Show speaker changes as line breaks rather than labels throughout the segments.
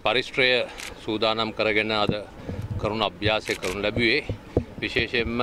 පරිශ්‍රය සූදානම් කරගෙන අද කරුණ අභ්‍යාසය කරනු ලැබුවේ විශේෂයෙන්ම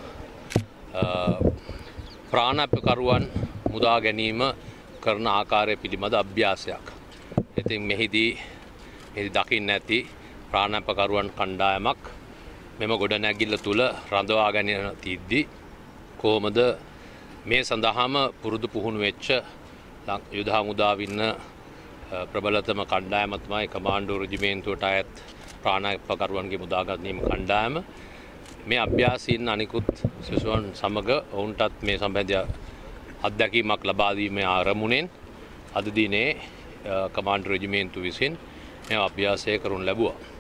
ප්‍රාණාපකරුවන් මුදා ගැනීම කරන ආකාරය පිළිබඳ අභ්‍යාසයක්. ඉතින් මෙහිදී දකින්න ඇති ප්‍රාණාපකරුවන් කණ්ඩායමක් මෙම ගොඩනැගිල්ල තුල රඳවා ගැනීම තියද්දී කොහොමද මේ සඳහාම පුරුදු පුහුණු වෙච්ච යුද හමුදාව ඉන්න ප්‍රබලතම කණ්ඩායම තමයි කමාන්ඩෝ රෙජිමේන්තුවට අයත් ප්‍රාණාපකරුවන්ගේ මුදා ගැනීම කණ්ඩායම. මේ අභ්‍යාසීන් අනිකුත් සිසුන් සමග ඔවුන්ටත් මේ සම්බන්ධ අත්දැකීමක් ලබා දීමේ ආරමුණෙන් අද දිනේ කමාන්ඩෝ රෙජිමේන්තුව විසින් මේ අභ්‍යාසය කරනු ලැබුවා.